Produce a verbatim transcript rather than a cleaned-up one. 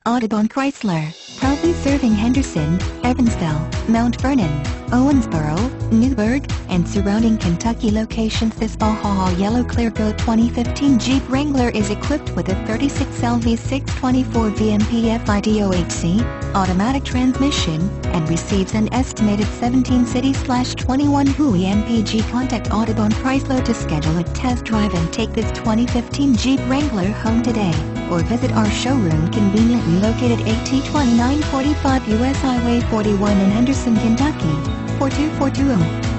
Audubon Chrysler, proudly serving Henderson, Evansville, Mount Vernon, Owensboro, Newburgh, and surrounding Kentucky locations. This BAJA yellow ClearCoat twenty fifteen Jeep Wrangler is equipped with a thirty-six L V six twenty-four V M P F I D O H C, automatic transmission, and receives an estimated seventeen city twenty-one W H I M P G. Contact Audubon Chrysler to schedule a test drive and take this twenty fifteen Jeep Wrangler home today, or visit our showroom conveniently located at twenty-nine forty-five U S Highway forty-one in Henderson, Kentucky, four two four two zero.